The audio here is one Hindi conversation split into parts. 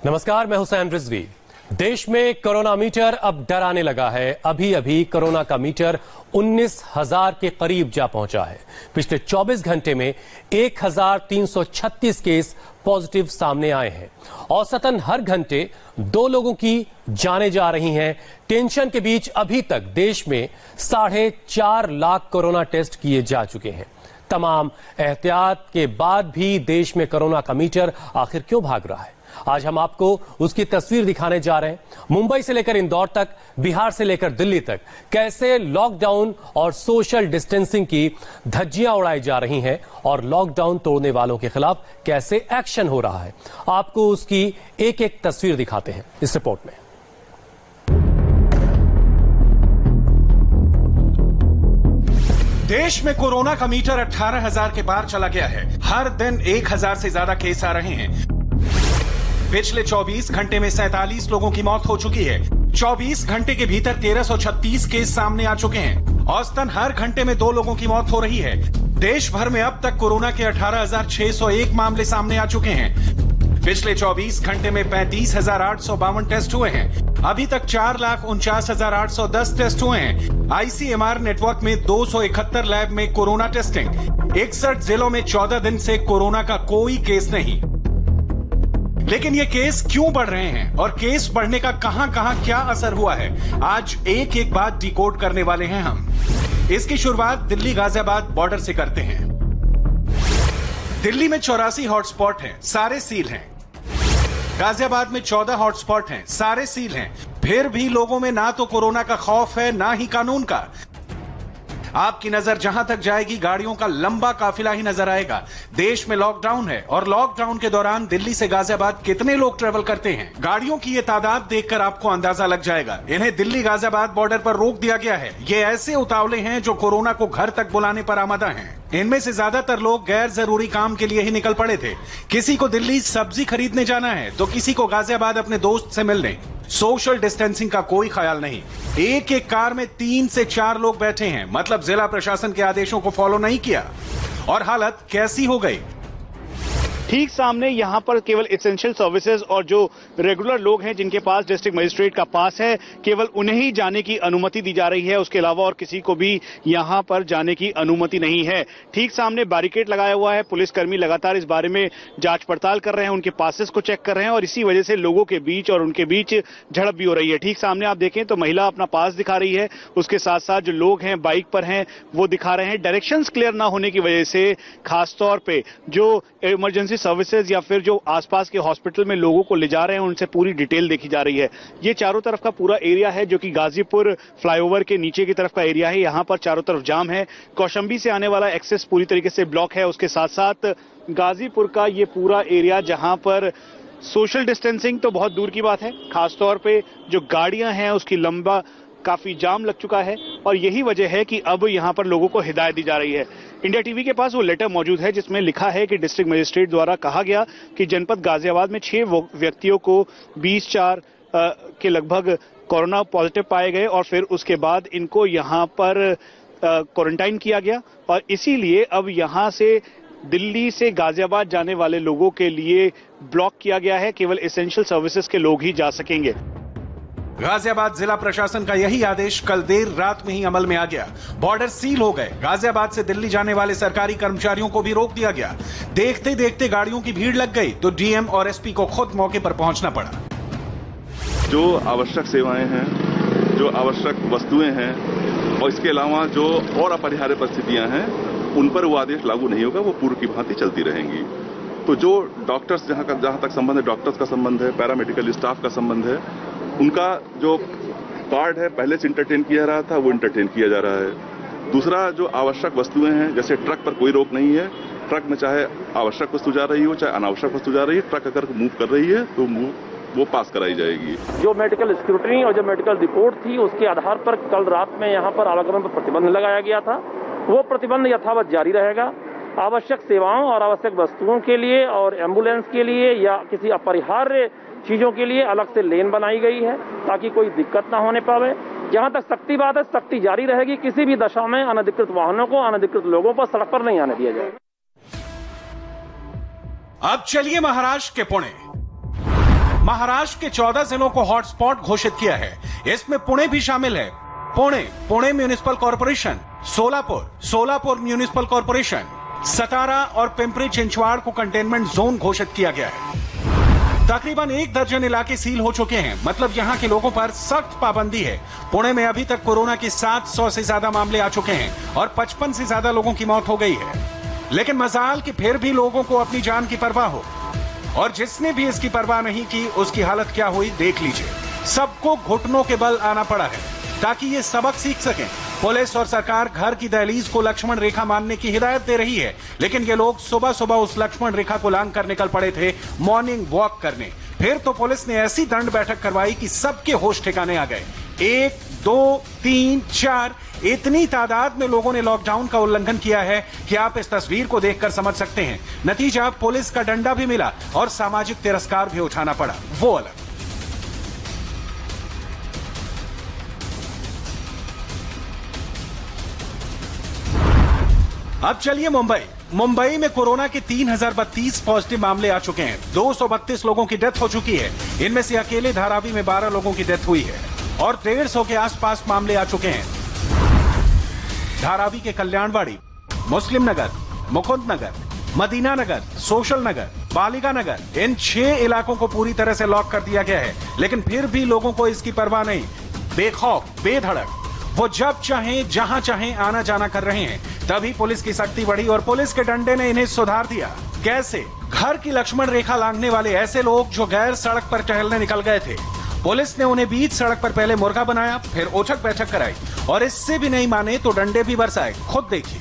नमस्कार, मैं हुसैन रिजवी। देश में कोरोना मीटर अब डराने लगा है। अभी अभी कोरोना का मीटर 19,000 के करीब जा पहुंचा है। पिछले 24 घंटे में 1,336 केस पॉजिटिव सामने आए हैं। औसतन हर घंटे 2 लोगों की जानें जा रही हैं। टेंशन के बीच अभी तक देश में 4.5 लाख कोरोना टेस्ट किए जा चुके हैं। तमाम एहतियात के बाद भी देश में कोरोना का मीटर आखिर क्यों भाग रहा है? आज हम आपको उसकी तस्वीर दिखाने जा रहे हैं। मुंबई से लेकर इंदौर तक, बिहार से लेकर दिल्ली तक कैसे लॉकडाउन और सोशल डिस्टेंसिंग की धज्जियां उड़ाई जा रही हैं और लॉकडाउन तोड़ने वालों के खिलाफ कैसे एक्शन हो रहा है। आपको उसकी एक एक तस्वीर दिखाते हैं इस रिपोर्ट में। देश में कोरोना का मीटर 18,000 के पार चला गया है। हर दिन 1,000 से ज्यादा केस आ रहे हैं। पिछले 24 घंटे में 47 लोगों की मौत हो चुकी है। 24 घंटे के भीतर 1,336 केस सामने आ चुके हैं। औसतन हर घंटे में 2 लोगों की मौत हो रही है। देश भर में अब तक कोरोना के 18,601 मामले सामने आ चुके हैं। पिछले 24 घंटे में 35,852 टेस्ट हुए हैं। अभी तक 4,49,810 टेस्ट हुए हैं। आईसीएमआर नेटवर्क में 271 लैब में कोरोना टेस्टिंग। 61 जिलों में 14 दिन से कोरोना का कोई केस नहीं। लेकिन ये केस क्यों बढ़ रहे हैं और केस बढ़ने का कहां क्या असर हुआ है, आज एक एक बात डिकोड करने वाले हैं हम। इसकी शुरुआत दिल्ली गाजियाबाद बॉर्डर से करते हैं। दिल्ली में 84 हॉटस्पॉट हैं, सारे सील हैं। गाजियाबाद में 14 हॉटस्पॉट हैं, सारे सील हैं। फिर भी लोगों में ना तो कोरोना का खौफ है, ना ही कानून का। आपकी नजर जहां तक जाएगी, गाड़ियों का लंबा काफिला ही नजर आएगा। देश में लॉकडाउन है और लॉकडाउन के दौरान दिल्ली से गाजियाबाद कितने लोग ट्रेवल करते हैं, गाड़ियों की ये तादाद देखकर आपको अंदाजा लग जाएगा। इन्हें दिल्ली गाजियाबाद बॉर्डर पर रोक दिया गया है। ये ऐसे उतावले हैं जो कोरोना को घर तक बुलाने पर आमादा हैं। इनमें से ज्यादातर लोग गैर जरूरी काम के लिए ही निकल पड़े थे। किसी को दिल्ली सब्जी खरीदने जाना है तो किसी को गाजियाबाद अपने दोस्त से मिलने। सोशल डिस्टेंसिंग का कोई ख्याल नहीं। एक एक कार में 3 से 4 लोग बैठे हैं, मतलब जिला प्रशासन के आदेशों को फॉलो नहीं किया। और हालत कैसी हो गई? ठीक सामने यहाँ पर केवल एसेंशियल सर्विसेज और जो रेगुलर लोग हैं जिनके पास डिस्ट्रिक्ट मजिस्ट्रेट का पास है, केवल उन्हें ही जाने की अनुमति दी जा रही है। उसके अलावा और किसी को भी यहाँ पर जाने की अनुमति नहीं है। ठीक सामने बैरिकेड लगाया हुआ है। पुलिसकर्मी लगातार इस बारे में जांच पड़ताल कर रहे हैं, उनके पासेस को चेक कर रहे हैं और इसी वजह से लोगों के बीच और उनके बीच झड़प भी हो रही है। ठीक सामने आप देखें तो महिला अपना पास दिखा रही है, उसके साथ साथ जो लोग हैं बाइक पर हैं वो दिखा रहे हैं। डायरेक्शंस क्लियर ना होने की वजह से खासतौर पर जो इमरजेंसी सर्विसेज या फिर जो आसपास के हॉस्पिटल में लोगों को ले जा रहे हैं उनसे पूरी डिटेल देखी जा रही है। ये चारों तरफ का पूरा एरिया है जो कि गाजीपुर फ्लाईओवर के नीचे की तरफ का एरिया है। यहाँ पर चारों तरफ जाम है। कौशाम्बी से आने वाला एक्सेस पूरी तरीके से ब्लॉक है। उसके साथ साथ गाजीपुर का ये पूरा एरिया जहां पर सोशल डिस्टेंसिंग तो बहुत दूर की बात है, खासतौर पे जो गाड़ियां हैं उसकी लंबा काफी जाम लग चुका है और यही वजह है कि अब यहां पर लोगों को हिदायत दी जा रही है। इंडिया टीवी के पास वो लेटर मौजूद है जिसमें लिखा है कि डिस्ट्रिक्ट मजिस्ट्रेट द्वारा कहा गया कि जनपद गाजियाबाद में 6 व्यक्तियों को 20/4 के लगभग कोरोना पॉजिटिव पाए गए और फिर उसके बाद इनको यहां पर क्वारंटाइन किया गया और इसीलिए अब यहां से दिल्ली से गाजियाबाद जाने वाले लोगों के लिए ब्लॉक किया गया है। केवल एसेंशियल सर्विसेज के लोग ही जा सकेंगे। गाजियाबाद जिला प्रशासन का यही आदेश कल देर रात में ही अमल में आ गया। बॉर्डर सील हो गए। गाजियाबाद से दिल्ली जाने वाले सरकारी कर्मचारियों को भी रोक दिया गया। देखते देखते गाड़ियों की भीड़ लग गई तो डीएम और एसपी को खुद मौके पर पहुंचना पड़ा। जो आवश्यक सेवाएं हैं, जो आवश्यक वस्तुएं हैं और इसके अलावा जो और अपरिहार्य परिस्थितियां हैं उन पर वो आदेश लागू नहीं होगा, वो पूर्व की भांति चलती रहेंगी। तो जो डॉक्टर्स जहां तक संबंध है, डॉक्टर्स का संबंध है, पैरामेडिकल स्टाफ का संबंध है, उनका जो कार्ड है पहले से इंटरटेन किया रहा था वो इंटरटेन किया जा रहा है। दूसरा जो आवश्यक वस्तुएं हैं, जैसे ट्रक पर कोई रोक नहीं है। ट्रक में चाहे आवश्यक वस्तु जा रही हो चाहे अनावश्यक वस्तु जा रही है, ट्रक अगर मूव कर रही है तो वो पास कराई जाएगी। जो मेडिकल स्क्रूटनी और जो मेडिकल रिपोर्ट थी उसके आधार पर कल रात में यहाँ पर आवागमन पर प्रतिबंध लगाया गया था। वो प्रतिबंध यथावत जारी रहेगा। आवश्यक सेवाओं और आवश्यक वस्तुओं के लिए और एम्बुलेंस के लिए या किसी अपरिहार्य चीजों के लिए अलग से लेन बनाई गई है ताकि कोई दिक्कत ना होने पावे। जहां तक सख्ती बात है, सख्ती जारी रहेगी। किसी भी दशा में अनधिकृत वाहनों को, अनधिकृत लोगों पर सड़क पर नहीं आने दिया जाएगा। अब चलिए महाराष्ट्र के पुणे। महाराष्ट्र के 14 जिलों को हॉटस्पॉट घोषित किया है। इसमें पुणे भी शामिल है। Pune municipal corporation, Solapur municipal corporation, Satara और पिंपरी चिंचवाड़ को कंटेनमेंट जोन घोषित किया गया है। तकरीबन 1 दर्जन इलाके सील हो चुके हैं, मतलब यहां के लोगों पर सख्त पाबंदी है। पुणे में अभी तक कोरोना के 700 से ज्यादा मामले आ चुके हैं और 55 से ज्यादा लोगों की मौत हो गई है। लेकिन मजाल कि फिर भी लोगों को अपनी जान की परवाह हो, और जिसने भी इसकी परवाह नहीं की उसकी हालत क्या हुई देख लीजिए। सबको घुटनों के बल आना पड़ा है ताकि ये सबक सीख सकें। पुलिस और सरकार घर की दहलीज को लक्ष्मण रेखा मानने की हिदायत दे रही है, लेकिन ये लोग सुबह सुबह उस लक्ष्मण रेखा को लांघ कर निकल पड़े थे मॉर्निंग वॉक करने। फिर तो पुलिस ने ऐसी दंड बैठक करवाई कि सबके होश ठिकाने आ गए। 1, 2, 3, 4 इतनी तादाद में लोगों ने लॉकडाउन का उल्लंघन किया है कि आप इस तस्वीर को देखकर समझ सकते हैं। नतीजा पुलिस का डंडा भी मिला और सामाजिक तिरस्कार भी उठाना पड़ा, वो अलग। अब चलिए मुंबई में कोरोना के 3032 पॉजिटिव मामले आ चुके हैं। 232 लोगों की डेथ हो चुकी है। इनमें से अकेले धारावी में 12 लोगों की डेथ हुई है और 150 के आसपास मामले आ चुके हैं। धारावी के कल्याणवाड़ी, मुस्लिम नगर, मुकुंद नगर, मदीना नगर, सोशल नगर, बालिका नगर, इन 6 इलाकों को पूरी तरह से लॉक कर दिया गया है। लेकिन फिर भी लोगों को इसकी परवाह नहीं। बेखौफ, बेधड़क वो जब चाहें जहां चाहें आना जाना कर रहे हैं। तभी पुलिस की सख्ती बढ़ी और पुलिस के डंडे ने इन्हें सुधार दिया। कैसे? घर की लक्ष्मण रेखा लांघने वाले ऐसे लोग जो गैर सड़क पर टहलने निकल गए थे, पुलिस ने उन्हें बीच सड़क पर पहले मुर्गा बनाया, फिर उठक बैठक कराई और इससे भी नहीं माने तो डंडे भी बरसाए। खुद देखिए।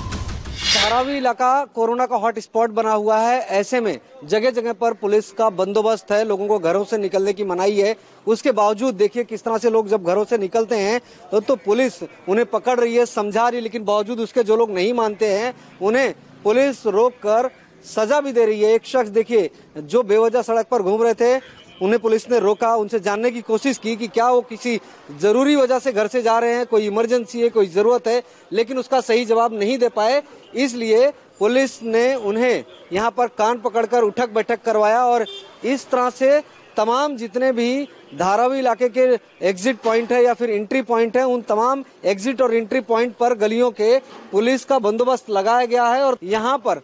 धारावी इलाका कोरोना का हॉट स्पॉट बना हुआ है। ऐसे में जगह जगह पर पुलिस का बंदोबस्त है, लोगों को घरों से निकलने की मनाही है। उसके बावजूद देखिए किस तरह से लोग जब घरों से निकलते हैं तो पुलिस उन्हें पकड़ रही है, समझा रही है, लेकिन बावजूद उसके जो लोग नहीं मानते हैं उन्हें पुलिस रोक कर सजा भी दे रही है। एक शख्स देखिए जो बेवजह सड़क पर घूम रहे थे, उन्हें पुलिस ने रोका, उनसे जानने की कोशिश की कि क्या वो किसी जरूरी वजह से घर से जा रहे हैं, कोई इमरजेंसी है, कोई जरूरत है, लेकिन उसका सही जवाब नहीं दे पाए। इसलिए पुलिस ने उन्हें यहाँ पर कान पकड़कर उठक बैठक करवाया और इस तरह से तमाम जितने भी धारावी इलाके के एग्जिट पॉइंट है या फिर एंट्री पॉइंट है, उन तमाम एग्जिट और एंट्री पॉइंट पर गलियों के पुलिस का बंदोबस्त लगाया गया है और यहाँ पर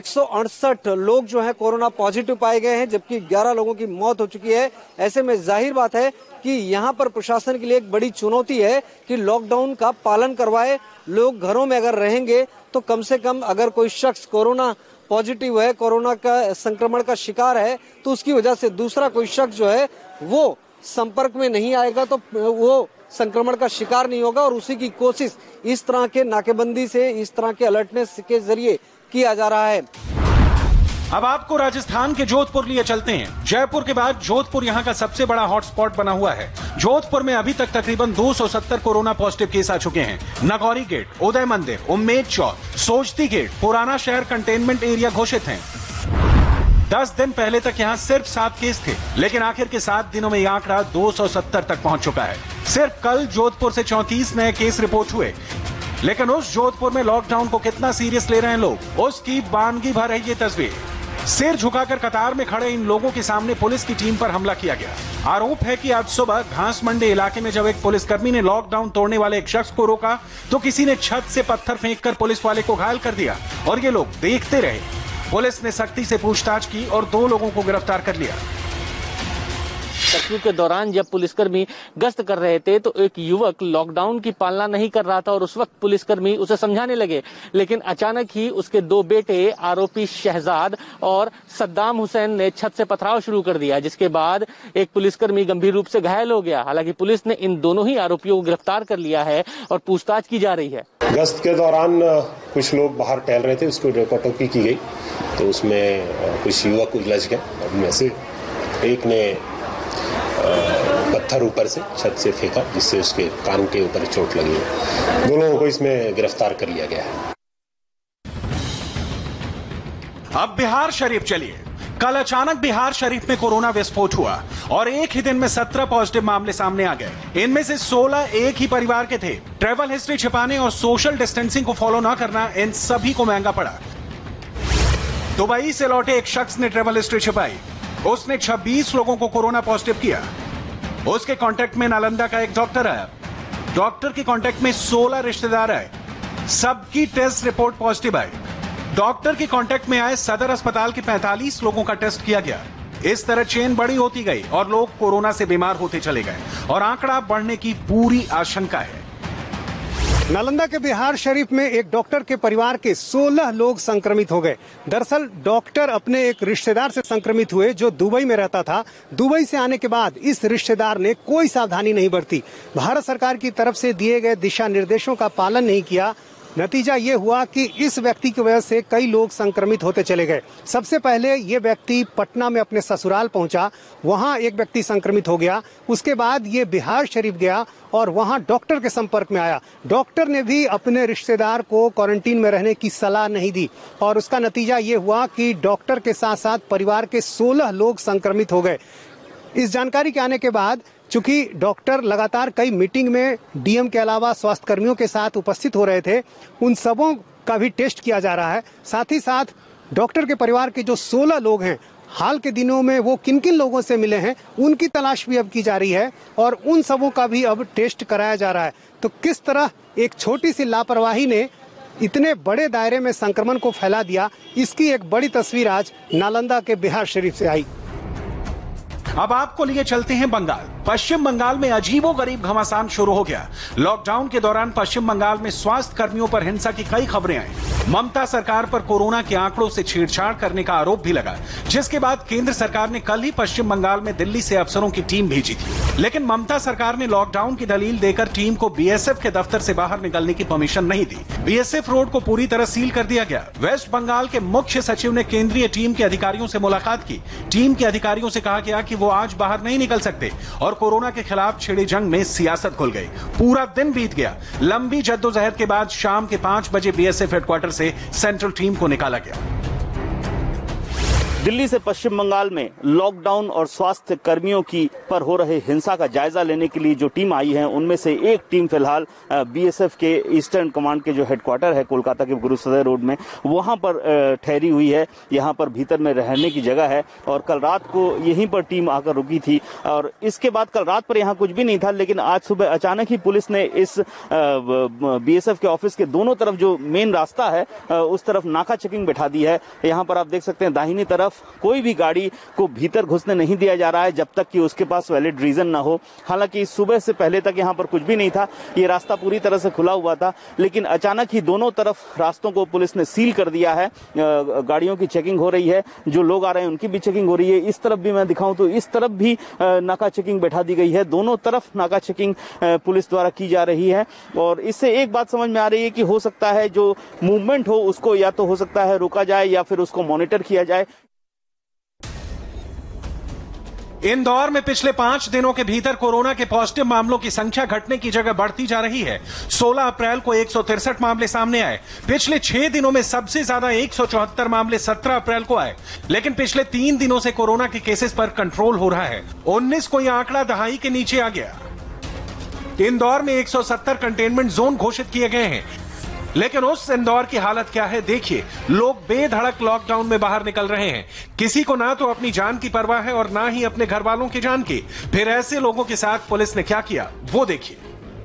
168 लोग जो है कोरोना पॉजिटिव पाए गए हैं, जबकि 11 लोगों की मौत हो चुकी है। ऐसे में जाहिर बात है कि यहाँ पर प्रशासन के लिए एक बड़ी चुनौती है कि लॉकडाउन का पालन करवाए। लोग घरों में अगर रहेंगे तो कम से कम अगर कोई शख्स कोरोना पॉजिटिव है, कोरोना का संक्रमण का शिकार है, तो उसकी वजह से दूसरा कोई शख्स जो है वो संपर्क में नहीं आएगा, तो वो संक्रमण का शिकार नहीं होगा। और उसी की कोशिश इस तरह के नाकेबंदी से, इस तरह के अलर्टनेस के जरिए किया जा रहा है। अब आपको राजस्थान के जोधपुर लिए चलते हैं। जयपुर के बाद जोधपुर यहाँ का सबसे बड़ा हॉटस्पॉट बना हुआ है। जोधपुर में अभी तक तकरीबन 270 कोरोना पॉजिटिव केस आ चुके हैं। नगौरी गेट, उदय मंदिर, उम्मेद चौक, सोचती गेट, पुराना शहर कंटेनमेंट एरिया घोषित हैं। 10 दिन पहले तक यहाँ सिर्फ 7 केस थे, लेकिन आखिर के 7 दिनों में यह आंकड़ा 270 तक पहुंच चुका है। सिर्फ कल जोधपुर से 34 नए केस रिपोर्ट हुए। लेकिन उस जोधपुर में लॉकडाउन को कितना सीरियस ले रहे हैं लोग, उसकी बानगी भर है ये तस्वीर। सिर झुकाकर कतार में खड़े इन लोगों के सामने पुलिस की टीम पर हमला किया गया। आरोप है कि आज सुबह घास मंडी इलाके में जब एक पुलिसकर्मी ने लॉकडाउन तोड़ने वाले एक शख्स को रोका तो किसी ने छत से पत्थर फेंककर पुलिस वाले को घायल कर दिया और ये लोग देखते रहे। पुलिस ने सख्ती से पूछताछ की और 2 लोगों को गिरफ्तार कर लिया। कर्फ्यू के दौरान जब पुलिसकर्मी गश्त कर रहे थे तो एक युवक लॉकडाउन की पालना नहीं कर रहा था और उस वक्त पुलिसकर्मी उसे समझाने लगे, लेकिन अचानक ही उसके 2 बेटे आरोपी शहजाद और सद्दाम हुसैन ने छत से पथराव शुरू कर दिया, जिसके बाद एक पुलिसकर्मी गंभीर रूप से घायल हो गया। हालांकि पुलिस ने इन दोनों ही आरोपियों को गिरफ्तार कर लिया है और पूछताछ की जा रही है। गश्त के दौरान कुछ लोग बाहर टहल रहे थे, उसको रोका-टोकी की गई तो उसमें कुछ युवक उलझ गए। उनमें से एक ने पत्थर ऊपर से छत से फेंका जिससे उसके कान के ऊपर चोट लगी। 2 लोगों को इसमें गिरफ्तार कर लिया गया है। अब बिहार शरीफ चलिए। कल अचानक बिहार शरीफ में कोरोना विस्फोट हुआ और एक ही दिन में 17 पॉजिटिव मामले सामने आ गए। इनमें से 16 एक ही परिवार के थे। ट्रैवल हिस्ट्री छिपाने और सोशल डिस्टेंसिंग को फॉलो न करना इन सभी को महंगा पड़ा। दुबई से लौटे एक शख्स ने ट्रैवल हिस्ट्री छिपाई। उसने 26 लोगों को कोरोना पॉजिटिव किया। उसके कांटेक्ट में नालंदा का एक डॉक्टर आया। डॉक्टर के कांटेक्ट में 16 रिश्तेदार आए। सबकी टेस्ट रिपोर्ट पॉजिटिव आई। डॉक्टर के कांटेक्ट में आए सदर अस्पताल के 45 लोगों का टेस्ट किया गया। इस तरह चेन बड़ी होती गई और लोग कोरोना से बीमार होते चले गए और आंकड़ा बढ़ने की पूरी आशंका है। नालंदा के बिहार शरीफ में एक डॉक्टर के परिवार के 16 लोग संक्रमित हो गए। दरअसल डॉक्टर अपने एक रिश्तेदार से संक्रमित हुए जो दुबई में रहता था। दुबई से आने के बाद इस रिश्तेदार ने कोई सावधानी नहीं बरती, भारत सरकार की तरफ से दिए गए दिशा निर्देशों का पालन नहीं किया। नतीजा ये हुआ कि इस व्यक्ति की वजह से कई लोग संक्रमित होते चले गए। सबसे पहले ये व्यक्ति पटना में अपने ससुराल पहुंचा, वहां एक व्यक्ति संक्रमित हो गया। उसके बाद ये बिहार शरीफ गया और वहां डॉक्टर के संपर्क में आया। डॉक्टर ने भी अपने रिश्तेदार को क्वारंटीन में रहने की सलाह नहीं दी और उसका नतीजा ये हुआ कि डॉक्टर के साथ साथ परिवार के 16 लोग संक्रमित हो गए। इस जानकारी के आने के बाद चूंकि डॉक्टर लगातार कई मीटिंग में डीएम के अलावा स्वास्थ्य कर्मियों के साथ उपस्थित हो रहे थे, उन सबों का भी टेस्ट किया जा रहा है। साथ ही साथ डॉक्टर के परिवार के जो 16 लोग हैं, हाल के दिनों में वो किन किन लोगों से मिले हैं उनकी तलाश भी अब की जा रही है और उन सबों का भी अब टेस्ट कराया जा रहा है। तो किस तरह एक छोटी सी लापरवाही ने इतने बड़े दायरे में संक्रमण को फैला दिया, इसकी एक बड़ी तस्वीर आज नालंदा के बिहार शरीफ से आई। अब आपको लिए चलते हैं बंगाल। पश्चिम बंगाल में अजीबोगरीब घमासान शुरू हो गया। लॉकडाउन के दौरान पश्चिम बंगाल में स्वास्थ्य कर्मियों पर हिंसा की कई खबरें आई। ममता सरकार पर कोरोना के आंकड़ों से छेड़छाड़ करने का आरोप भी लगा, जिसके बाद केंद्र सरकार ने कल ही पश्चिम बंगाल में दिल्ली से अफसरों की टीम भेजी थी। लेकिन ममता सरकार ने लॉकडाउन की दलील देकर टीम को बीएसएफ के दफ्तर से बाहर निकलने की परमिशन नहीं दी। बीएसएफ रोड को पूरी तरह सील कर दिया गया। वेस्ट बंगाल के मुख्य सचिव ने केंद्रीय टीम के अधिकारियों से मुलाकात की। टीम के अधिकारियों से कहा गया कि वो आज बाहर नहीं निकल सकते और कोरोना के खिलाफ छिड़ी जंग में सियासत खुल गई। पूरा दिन बीत गया। लंबी जद्दोजहद के बाद शाम के 5 बजे बीएसएफ हेडक्वार्टर से सेंट्रल टीम को निकाला गया। दिल्ली से पश्चिम बंगाल में लॉकडाउन और स्वास्थ्य कर्मियों की पर हो रहे हिंसा का जायजा लेने के लिए जो टीम आई है, उनमें से एक टीम फिलहाल बीएसएफ के ईस्टर्न कमांड के जो हेडक्वार्टर है कोलकाता के गुरुसदय रोड में, वहां पर ठहरी हुई है। यहां पर भीतर में रहने की जगह है और कल रात को यहीं पर टीम आकर रुकी थी और इसके बाद कल रात पर यहां कुछ भी नहीं था। लेकिन आज सुबह अचानक ही पुलिस ने इस बीएसएफ के ऑफिस के दोनों तरफ जो मेन रास्ता है उस तरफ नाका चेकिंग बैठा दी है। यहाँ पर आप देख सकते हैं दाहिनी तरफ कोई भी गाड़ी को भीतर घुसने नहीं दिया जा रहा है जब तक कि उसके पास वैलिड रीजन ना हो। हालांकि सुबह से पहले तक यहाँ पर कुछ भी नहीं था, ये रास्ता पूरी तरह से खुला हुआ था। लेकिन अचानक ही दोनों तरफ रास्तों को पुलिस ने सील कर दिया है। गाड़ियों की चेकिंग हो रही है, जो लोग आ रहे हैं उनकी भी चेकिंग हो रही है। इस तरफ भी मैं दिखाऊं तो इस तरफ भी नाका चेकिंग बैठा दी गई है। दोनों तरफ नाका चेकिंग पुलिस द्वारा की जा रही है और इससे एक बात समझ में आ रही है कि हो सकता है जो मूवमेंट हो उसको या तो हो सकता है रोका जाए या फिर उसको मॉनिटर किया जाए। इंदौर में पिछले 5 दिनों के भीतर कोरोना के पॉजिटिव मामलों की संख्या घटने की जगह बढ़ती जा रही है। 16 अप्रैल को 163 मामले सामने आए। पिछले 6 दिनों में सबसे ज्यादा 174 मामले 17 अप्रैल को आए। लेकिन पिछले 3 दिनों से कोरोना के केसेस पर कंट्रोल हो रहा है। 19 को यह आंकड़ा दहाई के नीचे आ गया। इंदौर में 170 कंटेनमेंट जोन घोषित किए गए हैं। लेकिन उस इंदौर की हालत क्या है देखिए। लोग बेधड़क लॉकडाउन में बाहर निकल रहे हैं। किसी को ना तो अपनी जान की परवाह है और ना ही अपने घर वालों की जान की। फिर ऐसे लोगों के साथ पुलिस ने क्या किया वो देखिए।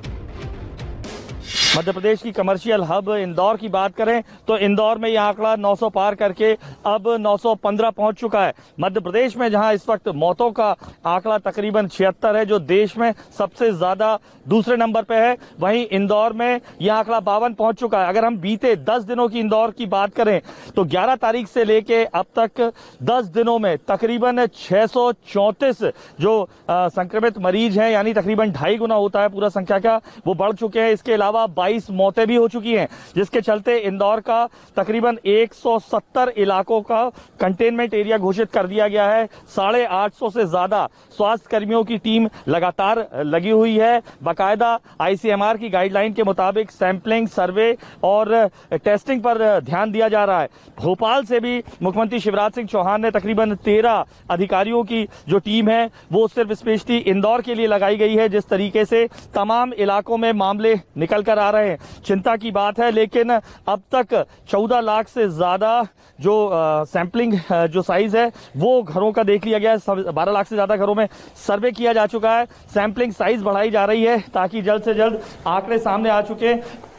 मध्य प्रदेश की कमर्शियल हब इंदौर की बात करें तो इंदौर में यह आंकड़ा 900 पार करके अब 915 पहुंच चुका है। मध्य प्रदेश में जहां इस वक्त मौतों का आंकड़ा तकरीबन 76 है, जो देश में सबसे ज्यादा दूसरे नंबर पे है, वहीं इंदौर में यह आंकड़ा 52 पहुंच चुका है। अगर हम बीते 10 दिनों की इंदौर की बात करें तो 11 तारीख से लेके अब तक 10 दिनों में तकरीबन 634 जो संक्रमित मरीज हैं, यानी तकरीबन 2.5 गुना होता है पूरा संख्या का, वो बढ़ चुके हैं। इसके अलावा 22 मौतें भी हो चुकी हैं, जिसके चलते इंदौर का तकरीबन 170 इलाकों का कंटेनमेंट एरिया घोषित कर दिया गया है। 850 से ज्यादा स्वास्थ्य कर्मियों की टीम लगातार लगी हुई है। बाकायदा आईसीएमआर की गाइडलाइन के मुताबिक सैंपलिंग, सर्वे और टेस्टिंग पर ध्यान दिया जा रहा है। भोपाल से भी मुख्यमंत्री शिवराज सिंह चौहान ने तकरीबन 13 अधिकारियों की जो टीम है वो सिर्फ स्पेशली इंदौर के लिए लगाई गई है। जिस तरीके से तमाम इलाकों में मामले निकल कर आ रहे हैं। चिंता की बात है, लेकिन अब तक 14 लाख से ज्यादा जो सैंपलिंग जो साइज है वो घरों का देख लिया गया है। 12 लाख से ज्यादा घरों में सर्वे किया जा चुका है। सैंपलिंग साइज बढ़ाई जा रही है ताकि जल्द से जल्द आंकड़े सामने आ चुके हैं।